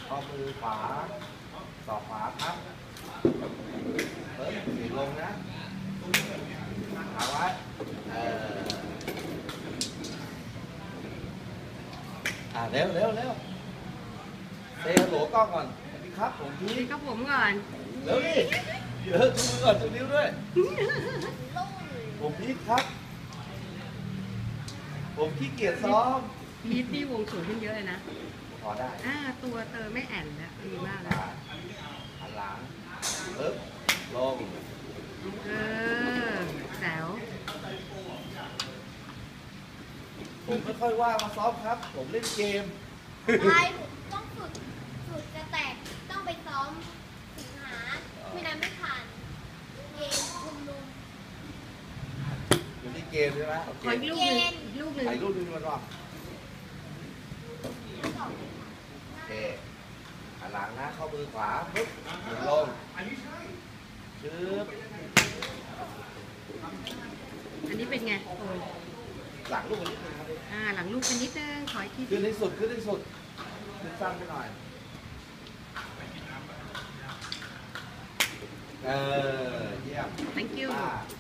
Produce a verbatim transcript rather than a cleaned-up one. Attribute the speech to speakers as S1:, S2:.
S1: ข้อมือขวาศอกขวาครับเพิ่มสีลงนะเอาไว้เอออ่าเร็วเร็วเร็วเซลโหลกล้องก่อนสวัสดีครับผมพี
S2: ดีครับผมก่อน
S1: เร็วดิเดี๋ยวชูมือก่อนชูนิ้วด้วยผมพีทครับผมขี้เกียจซ้อม
S2: พีทนี่วงสวยขึ้นเยอะเลยนะ
S1: พอได้
S2: อ่าตัวเตอไม่แอนแล้วดีมากเลย
S1: หันหลังปึ๊บลง
S2: เออแจ๋ว
S1: ผมไม่ค่อยว่างมาซ้อมครับ ผมเล่นเกม
S3: ใช่ผมต้องฝึกฝึกจะแตกต้องไปซ้อมสิงหาไม่นั้นไม่ผ่านเกมชุมนุม
S1: อยู่ที่เกมใช่ไหมโอ
S2: ข
S1: เค
S2: ออีกลูกหนึ่งอีกลูกหนึ่ง
S1: ถ่ายรูปดูมันก่อนโอเคหันหลังนะเข้ามือขวาปึ๊บหมุนลงชึบ
S2: อันนี้เป็นไงโอ้ย
S1: หลังลูกนิดนึงครับ
S2: อ่าหลังลูกเป็นนิดนึงขออีกที
S1: ขึ้นให้สุดขึ้นให้สุดขึ้นสั้นไปหน่อยเออเยี่ยม
S2: thank you
S1: อ่า